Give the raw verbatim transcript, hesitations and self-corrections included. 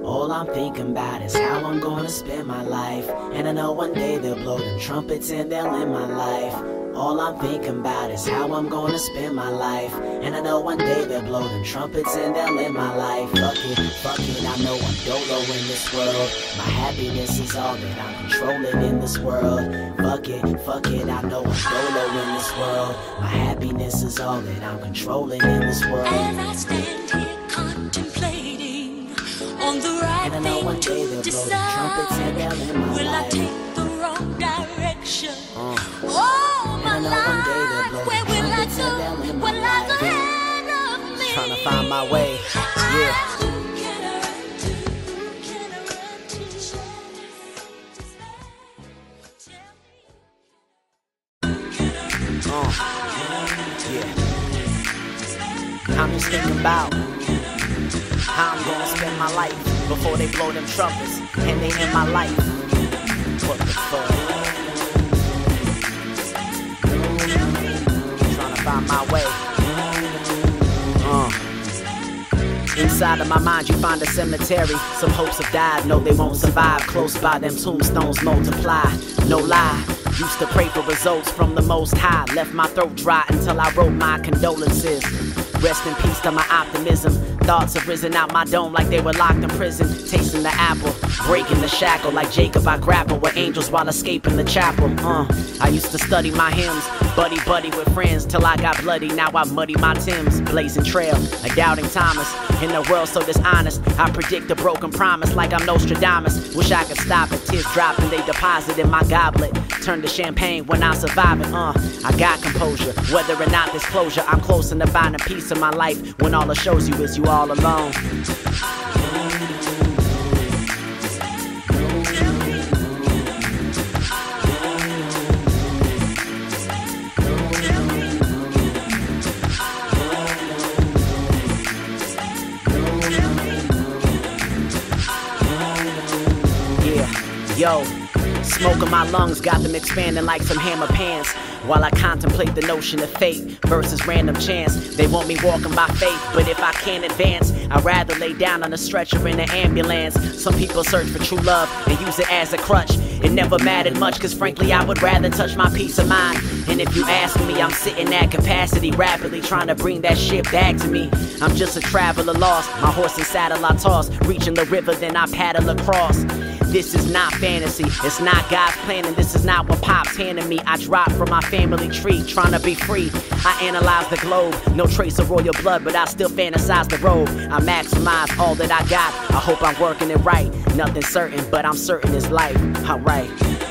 All I'm thinking about is how I'm gonna spend my life. And I know one day they'll blow them trumpets and they'll end my life. All I'm thinking about is how I'm gonna spend my life. And I know one day they'll blow them trumpets and they'll end my life. Fuck it, fuck it, I know I'm dolo in this world. My happiness is all that I'm controlling in this world. Fuck it, fuck it, I know I'm dolo in this world. My happiness is all that I'm controlling in this world. As I stand here contemplating on the right thing to decide, will I take the wrong direction? Uh. Oh my life, where will I go? What lies ahead of me? Trying to find my way, yeah. Uh, yeah. I'm just thinking about how I'm gonna spend my life before they blow them trumpets and they end my life. What the fuck? Trying to find my way. Uh. Inside of my mind you find a cemetery. Some hopes have died, no they won't survive. Close by them tombstones multiply. No lie, used to pray for results from the Most High. Left my throat dry until I wrote my condolences. Rest in peace to my optimism. Thoughts have risen out my dome like they were locked in prison. Tasting the apple, breaking the shackle. Like Jacob I grapple with angels while escaping the chapel. uh, I used to study my hymns, buddy buddy with friends till I got bloody. Now I muddy my Timbs, blazing trail, a doubting Thomas. In a world so dishonest, I predict a broken promise like I'm Nostradamus. Wish I could stop it, tears drop and they deposit in my goblet. Turn to champagne when I survive it. uh, I got composure, whether or not this closure. I'm close to finding peace in my life when all it shows you is you all alone. Yeah, yo. Smoke in my lungs got them expanding like some hammer pants. While I contemplate the notion of fate versus random chance. They want me walking by faith, but if I can't advance, I'd rather lay down on a stretcher in an ambulance. Some people search for true love and use it as a crutch. It never mattered much, cause frankly I would rather touch my peace of mind. And if you ask me, I'm sitting at capacity, rapidly trying to bring that shit back to me. I'm just a traveler lost, my horse and saddle I toss. Reaching the river then I paddle across. This is not fantasy, it's not God's plan, and this is not what Pop's handing me. I dropped from my family tree, trying to be free. I analyze the globe, no trace of royal blood, but I still fantasize the robe. I maximize all that I got, I hope I'm working it right. Nothing certain, but I'm certain it's life. Alright.